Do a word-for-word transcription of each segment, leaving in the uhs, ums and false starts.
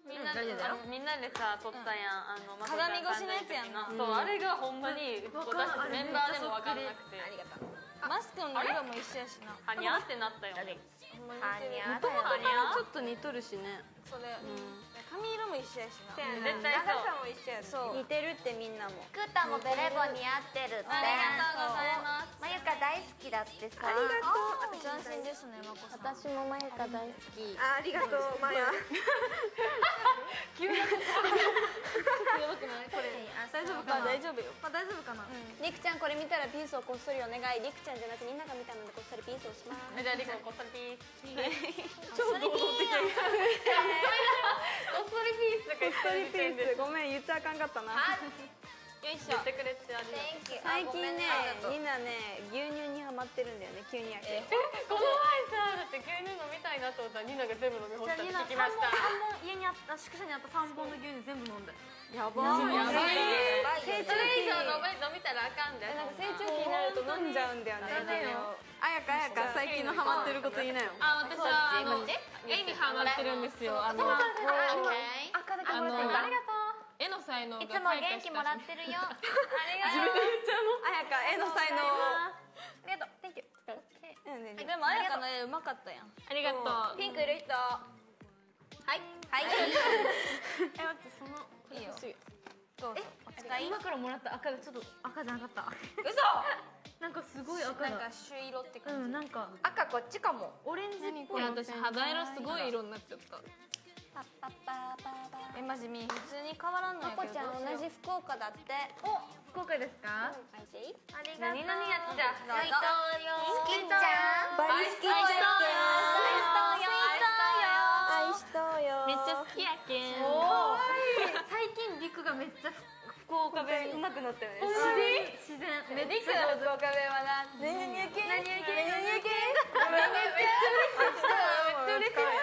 みんなでみんなでさ撮ったやん、あの鏡越しのやつやんな。 そう、あれがほんまに私たちメンバーでも分からなくて、 ありがとう。マスクの色も一緒やしな。 はにゃってなったよ。はにゃ元々 はにゃちょっと似とるしね。 それ髪色も一緒やしな。 絶対長さも一緒やそう。似てるってみんなも。 クータもベレボ似合ってるって。 ありがとうございます。 まゆか大好きだってさ。 ありがとう。斬新ですね、まこさん。 私もまゆか大好き。 ありがとう、まや。急なこと。やばくない？これ大丈夫かな？大丈夫よ。まあ大丈夫かな。りくちゃんこれ見たらピースをこっそりお願い。りくちゃんじゃなくみんなが見たのでこっそりピースをします。 じゃありくこっそりピース。 超堂々的。 こっそりピースとか言ってる時点で。 ごめん言っちゃあかんかったな。よいしょ。 言ってくれてありがとう。 最近ね、みんなね牛乳にハマってるんだよね。急にやけど。 この前さ、だって牛乳飲みたいなと思ったらニナが全部飲み干したって聞きました。 家にあった宿舎にあったさんぼんの牛乳全部飲んで。やばい。やばい。 成長それ以期上飲みたらあかんで。 なんか成長期になると飲んじゃうんだよね。 あやかあやか最近のハマってること言いなよ。 あ、私はあの絵にハマってるんですよ。あのあのありがとう。絵の才能がいつも元気もらってるよ。 ありがとう。自分で言っちゃうの？ あやか絵の才能。 ありがとう。Thank you。 でもあやかの絵うまかったやん。 ありがとう。 ピンクいる人。はいはい。 え、待ってそのいいよ。 どうぞ。 今からもらった赤がちょっと赤じゃなかった。 嘘。 なんかすごい赤だ。 なんか朱色って感じ。 うん、なんか赤こっちかも。 オレンジっぽい。私肌色すごい色になっちゃった。 え、マジみ普通に変わらんのやけど。まこちゃん同じ福岡だって。 お、福岡ですか？ ありありがとう。 何々やっちゃう。 水筒よ。好きちゃん。 バリ好きちゃん愛しとうよ。 めっちゃ好きやけん。最近リクがめっちゃ福岡弁うまくなったよね。 自然めっちゃ福岡弁はな。何々やけん。何々やけん。何々やけん。 めっちゃ嬉しかった。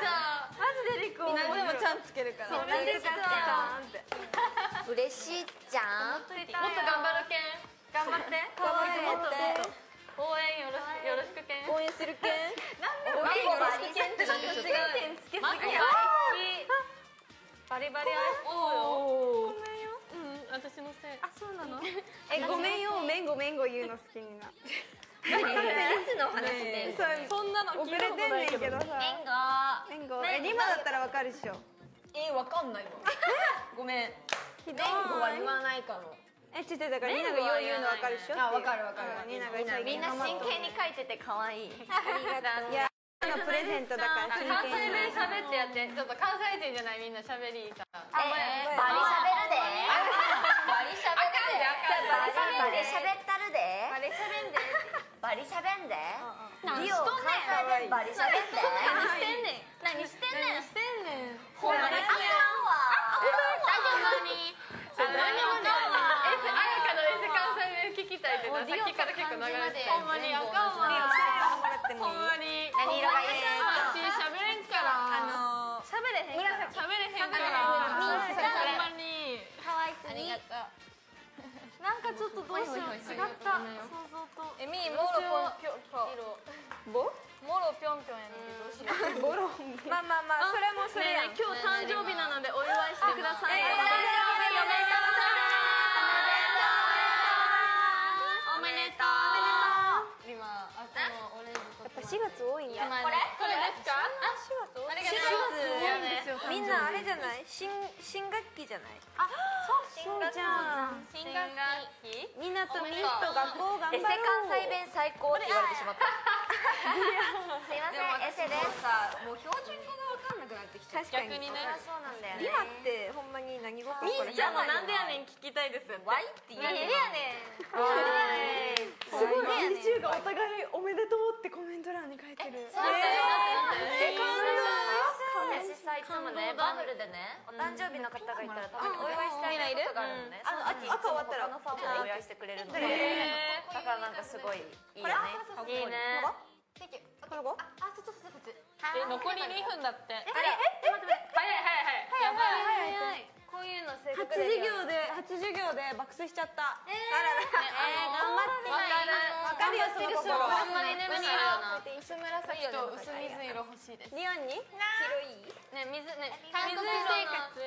マジでリクもでもちゃんつけるから。 そう嬉しいちゃん。嬉しいちゃん。 もっと頑張るけん。頑張って。 頑張って。 応援よろしくよろしくけん。 応援するけん。 応援よろしくけんってなんか違う。 つけすぎや。バリバリ愛おお。 ごめんよ。うん、私のせい。あ、そうなの？ え、ごめんよ、めんごめんご言うの好きにな。 何？いつの話で？ そんなの遅れてんねんけどさ。 めんご。 めんご。え、リマだったらわかるっしょ。 え、わかんないわ。ごめん。 ひどい。 めんごは言わないかも。 え、ちょっとだからニナがよう言うのわかるっしょ。 あ、わかるわかる。 ニナが最近みんな真剣に書いてて可愛い。 ありがとう。いや、のプレゼントだから真関剣に。 西弁喋ってやって。ちょっと関西人じゃないみんな喋りいいから。 え、バリ喋るで。バリ喋るで。バリ喋ったるで。 バリ喋んで。 バリ喋んで。 何リオ関西弁バリ喋んで。 何してんねん。何してんねん。してんねん。 ほんまにあかんわ。 ほんまに。あ、何もかんわ。え、あやかのエセ関西弁聞きたいってさっきから結構流れて。ほんまにあかんわ。ほんまに。 何色がいい？ 私喋れんから。 あの喋れへんから。喋れへんから。ほんまに。 可愛すぎ。 なんかちょっとどうしよう。違った。想像と。 え、みーもろぴょんぴょん。ぼ？もろぴょんぴょんやねんけどどうしよう。ぼろ。まあまあまあそれもそれやん。 今日誕生日なのでお祝いしてください。 え、 おめでとう。今あこのオレンジと。 やっぱしがつ多いんや。 これ？これですか？あ、 しがつ多い。 ありがとう。 みんなあれじゃない？新新学期じゃない？あ、そうじゃん。 新学期？ みんなとみんと学校頑張ろう。 エセ関西弁最高って言われてしまった。すいません、エセです。 もう標準語が分かんなくなってきちゃう。 逆にね。 そうなんだよね。 リマってほんまに何語か。 みーちゃんもなんでやねん聞きたいです。 ワイって言う。 なんでやねん。 すごい。にじゅうがお互いおめでとうってコメント欄に書いてる。 そうだよ。 私さ、いつもね、バブルでね、お誕生日の方がいたらたまにお祝いしたいことがあるのね。その時に他のファンもお祝いしてくれるので、だからなんかすごいいいよね。 いいね。 この子？ あ、そっちそっち。 え、残りにふんだって。 え、え、待って待って。 早い早い早い。やばい。 早い。こういうのせっかく初授業で初授業で爆睡しちゃった。ええ、頑張ってわかるよその心。 ほんまにね、薄薄紫と薄水色欲しいです。 リオンに？白い？ ね、水ね、韓国生活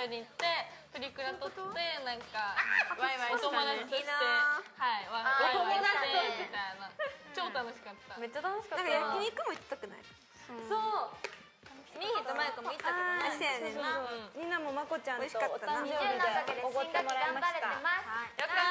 べに行ってプリクラ撮ってなんかワイワイお友達としてはいワイワイしてみたいな超楽しかった。 めっちゃ楽しかった。 なんか焼肉も行きたくない？ そうミーヒとマユコも行ったけどね。 そうやねんな。みんなもまこちゃんとお誕生日でおごってもらいました。 よかった頑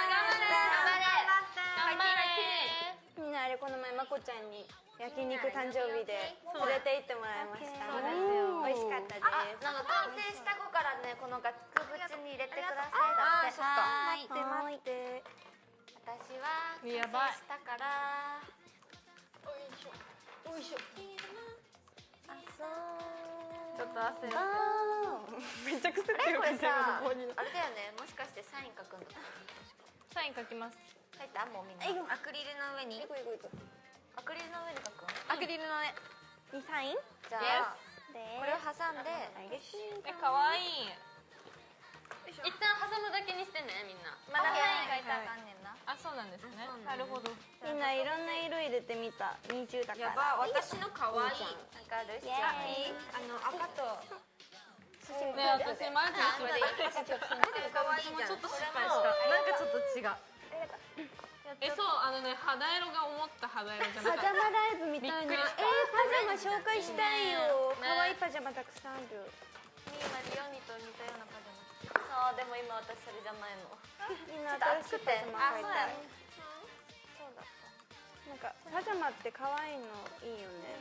張れ頑張れ頑張れ。 みんなあれこの前まこちゃんに焼肉誕生日で連れて行ってもらいました。美味しかったです。 なんか完成した子からねこの額縁に入れてくださいだって。 はい待って待って。 私は完成したから。 よいしょよいしょ。 あそうちょっと汗めちゃくちゃ強くてあれだよね。もしかしてサイン書くんだ。 サイン書きます。 書いたもうみんな。アクリルの上に。アクリルの上に書くん。 アクリルのね。 にサイン？ じゃあこれを挟んで。 え可愛い。一旦挟むだけにしてねみんな。 まだサイン書いたらあかんねんな。 あそうなんですね。なるほど。 みんないろんな色入れてみた。にじゅうだから。 やば私の可愛い。 なんかある？ イエーイ。 あの赤と。 ね私マジで可愛いじゃん。ちょっと失敗した。なんかちょっと違う。 えそうあのね肌色が思った肌色じゃなパかった。 ジャマライブみたいな。えーパジャマ紹介したいよ。可愛いパジャマたくさんある。 みんなリオニと似たようなパジャマ。そうでも今私それじゃないの。 みんな新しいパジャマ買いたい。 そうだった。 なんかパジャマって可愛いのいいよね。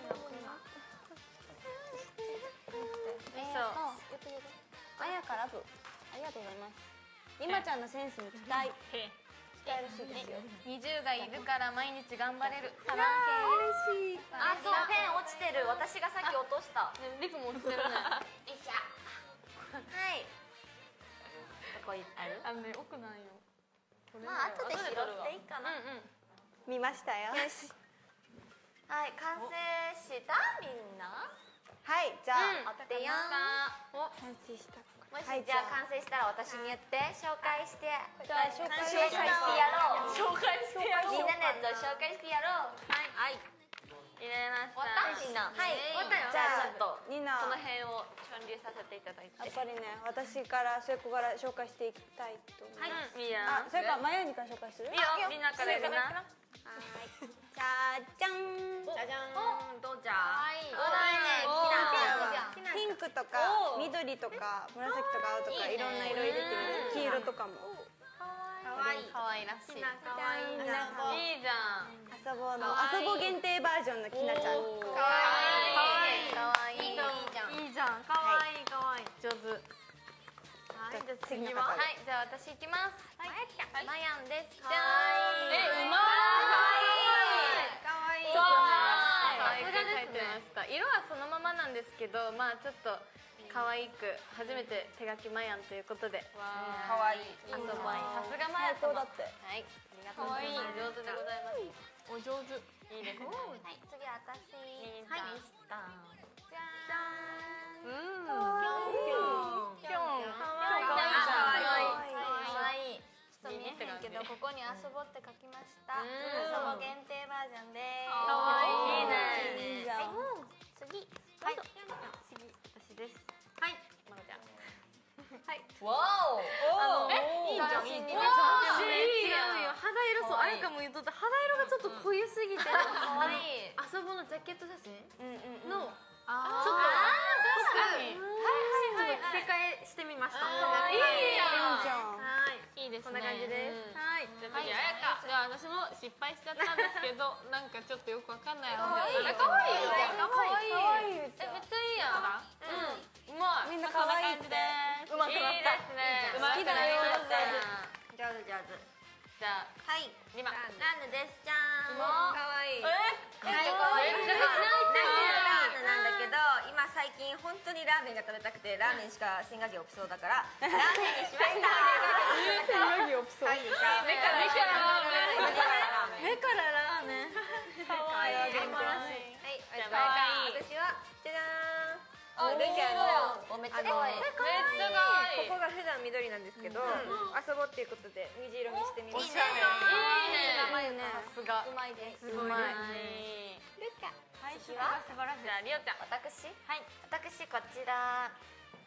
あやからぶありがとうございます。りまちゃんのセンスに期待。期待らしいですよ。 にじゅうがいるから毎日頑張れる。 サランケ嬉しい。 あそうペン落ちてる。私がさっき落とした。 リクも落ちてるね。 よいしょ。はい。どこある？ あのね奥なんよ。 まあ後で拾っていいかな。 見ましたよ。 よし。はい完成したみんな。 はいじゃああってよ。 完成した。 もしじゃあ完成したら私に言って紹介して。 じゃあ紹介紹介してやろう。 紹介してやろう。 みんなのやつを紹介してやろう。 はい入れました。 終わったみんな。はい終わったよ。じゃあちょっとニナこの辺を穿流させていただいて。 やっぱりね私からそれこから紹介していきたいと思います。 いいや。 あそれからマヤニから紹介する？ いいよみんなからやるな。 はいじゃじゃん。 じゃじゃん。どうじゃ。 はい。おいね。 ピンクとか緑とか紫とか青とかいろんな色入れてみる。黄色とかも。 かわいい。かわいらしい。 かわいいな。 いいじゃん。 遊ぼうの遊ぼう限定バージョンのきなちゃん。 かわいい。かわいい。いいじゃん。 いいじゃん。かわいいかわいい。上手。 はいじゃあ次のは方。 いじゃあ私行きます。はい。マヤンです。じゃえうまい。 かわいい。 かわいい。さすがですね。色はそのままなんですけど、まあちょっと可愛く初めて手書きマヤンということで。 かわいい。 あとまあさすがマヤン最高だって。 はい。ありがとうございます。 上手でございます。お上手。いいですね。 はい次私。はい。したじゃーん。 うん。 ぴょんぴょん。かわいい。かわいい。ちょっと見えへんけどここに遊ぼうって書きました。遊ぼう限定バージョンです。 かわいいね。 いいじゃん。 次。 はい。 次私です。 はい。まなちゃん。 はい。わお。 え、いいじゃん。いいじゃん。違うよ。肌色そう。あやかも言うとった。肌色がちょっと濃ゆすぎて。 かわいい。 遊ぼうのジャケット写真うんうんの。 あちょっと。 確かに。 はいはいはい。正解してみました。いいいいじゃん。 はい。いいですね。こんな感じです。はい。じゃあ次あやか。じゃあ私も失敗しちゃったんですけど、なんかちょっとよくわかんない。かわいい。かわいい。かわいい。 かわいい。 えめっちゃいいやん。うん。うまい。 みんな可愛いって。 うまくなった。いいですね。うまくなりました。 上手上手。 じゃあはい。 リマ。 ランヌです。じゃーん。 可愛い。 え？ はい、かわいい。ラーメンなんだけど、今最近本当にラーメンが食べたくて、ラーメンしか千賀木オプソーだから、ラーメンにしました。 千賀木オプソー。 はい、目から目からラーメン。 目からラーメン。 かわいい。 はい、 かわいい。 私はじゃじゃーん。 あ、ルキアのめっちゃ可愛い。 めっちゃ可愛い。 ここが普段緑なんですけど、遊ぼうっていうことで虹色にしてみました。 いいね。さすが。 うまいです。 うまい。 ルカ。 はい、素晴らしい。じゃあリオちゃん。 私。 はい。 私こちら。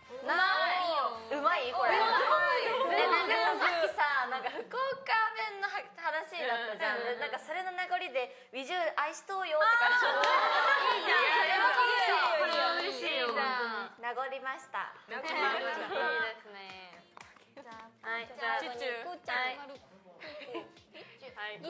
うまいこれ。でなんかさっきさなんか福岡弁の話だったじゃん。なんかそれの名残で「ウィジュ愛しとうよ」って感じ。いいじゃん。これは嬉しいよ。名残りました。 いいですね。はい、じゃあチュチュ。はい。はい。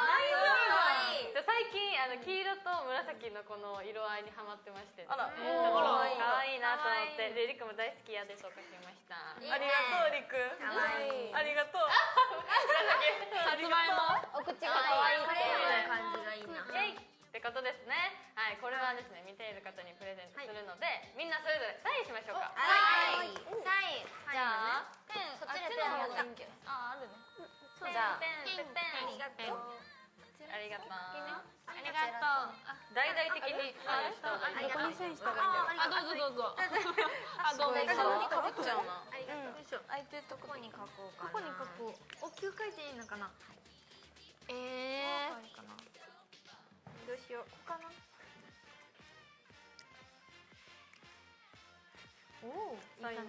最近あの黄色と紫のこの色合いにハマってまして。あら。可愛いなと思ってでリクも大好きやでと書きました。 ありがとうリク。ありがとう。 さつまいも。 お口が可愛いって感じがいいな。 ってことですね。はい、これはですね見ている方にプレゼントするので、みんなそれぞれサインしましょうか。 はい。サイン。 じゃあペンそっちでペン持ったっけ？ああるね。じゃあペンペンありがとう。ありがとう。大々的にサインした方がいい。 どこにサインした方がいいんだろう。 あ、どうぞどうぞ。あ、どうぞ。 ここに書っちゃうな。 ありがとう。 空いてるとこに書こうかな。 ここに書こう。おきゅう書いていいのかな。 ええ。 どうしよう。ここかな。 おお、サイン。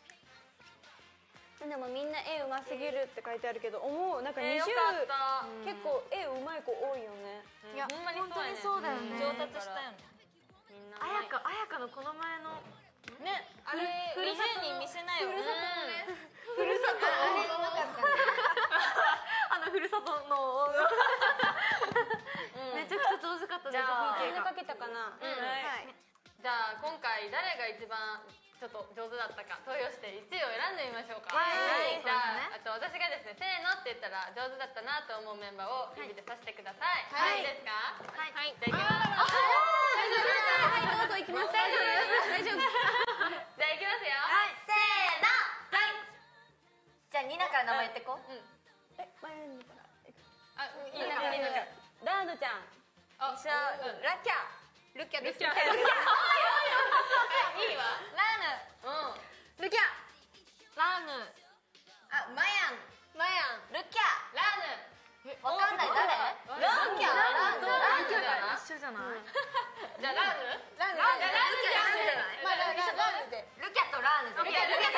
でもみんな絵うますぎるって書いてあるけど、思うなんかにじゅう結構絵うまい子多いよね。 いや本当にそうだよね。 上達したよね。 みんな。 あやかあやかのこの前のね、 あれふるさとに見せなよ。 ふるさとのね。ふるさとあのふるさとのめちゃくちゃ上手かったです。風景が。書けたかな。はい。 じゃあ今回誰が一番ちょっと上手だったか投票していちいを選んでみましょうか。はい。じゃああと私がですねせーのって言ったら上手だったなと思うメンバーを指で指してください。はい。いいですか？はい。じゃあいきます。 はいどうぞ行きます。大丈夫大丈夫。 じゃあいきますよ。 はい。せーの。はい。じゃあニナから名前言ってこう。 うん。 え前にから。 あ、いいな。いいな。 ラードちゃん。 あ、 じゃあラッキャ。ルキャルキャ。 いいわ。 ラーヌ。 うん。 ルキャ。ラーヌ。 あ、マヤン。 マヤン。 ルキャ。 ラーヌ。 わかんない誰？ラーキャ。ラーヌ。ラーヌじゃない？ 一緒じゃない？ じゃあラーヌ？ ラーヌ。 じゃあラーヌじゃん。 まあラーヌで。 ルキャとラーヌ。 ルキャルキャ。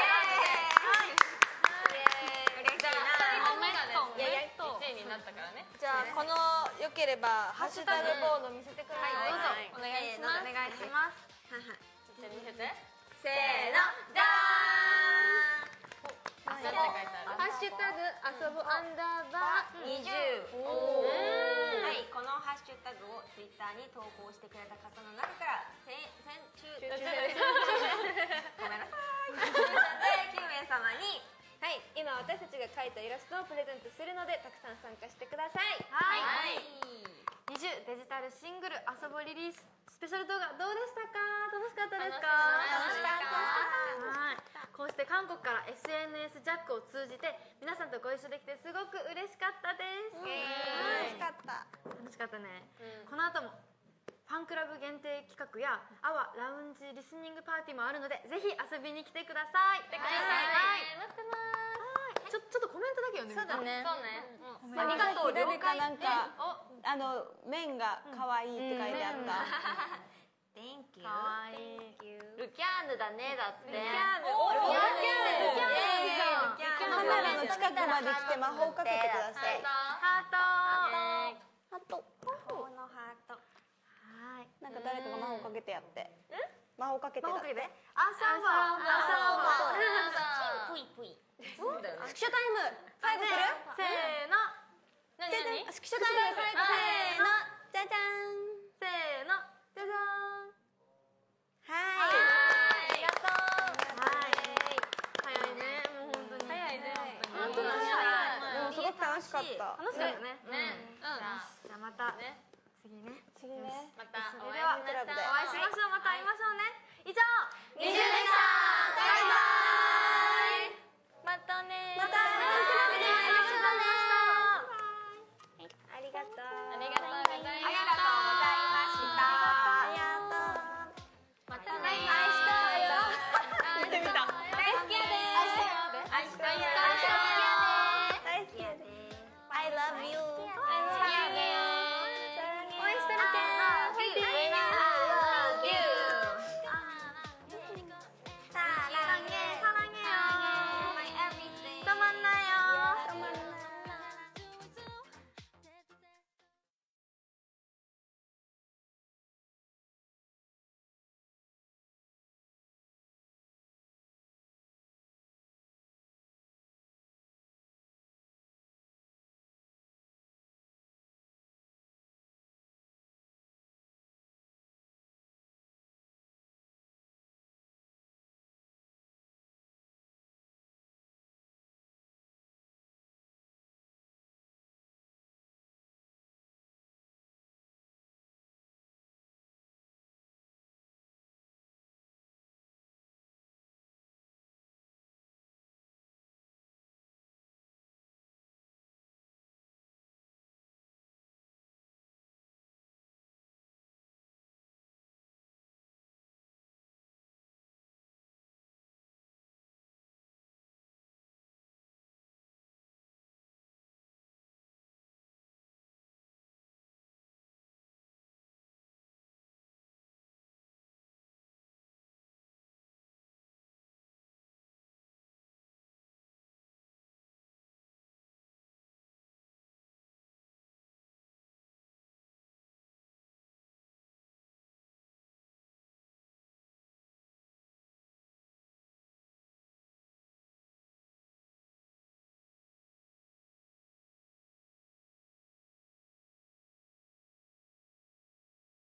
なったからね。 じゃあこの良ければハッシュタグボード見せてください。 どうぞお願いします。お願いします。 じゃあ見せて。 せーの、じゃーん。 ハッシュタグ遊ぶアンダーバーにじゅう。はい、このハッシュタグをツイッターに投稿してくれた方の中からせん中ごめんなさい。きゅうめい様に。 はい、今私たちが描いたイラストをプレゼントするのでたくさん参加してください。 はい。 にじゅうデジタルシングル「遊ぼリリース」スペシャル動画どうでしたか？楽しかったですか？ 楽しかった。 はい。こうして韓国から エスエヌエス ジャックを通じて皆さんとご一緒できてすごく嬉しかったです。 楽しかった。 楽しかったね。この後もファンクラブ限定企画やアワラウンジリスニングパーティーもあるのでぜひ遊びに来てください。 来てください。 待ってます。ちょちょっとコメントだけ読んでみて。 そうだね。 そうね。 ありがとう。 左かなんかお、 あの麺が可愛いって書いてあった。 Thank you。 可愛い。 ルキャーヌだねだって。ルキャーヌ。 ルキャーヌ。 カメラの近くまで来て魔法かけてください。 ハート。 ハート。 このハート。 はい。 なんか誰かが魔法かけてやって。魔法かけてだって。 朝は朝は。 ぷいぷい。 そうだよね。スキショタイム。最後する？ せーの。 何何？ スキショタイム。せーの。じゃじゃん。 せーの。じゃじゃん。 はい。 ありがとう。はい。早いね。もう本当に。早いね。本当に早い。 でもすごく楽しかった。 楽しかったね。 ね。 じゃあまた次ね。 次ね。 またそれではお会いしましょう。 お会いしましょう。また会いましょうね。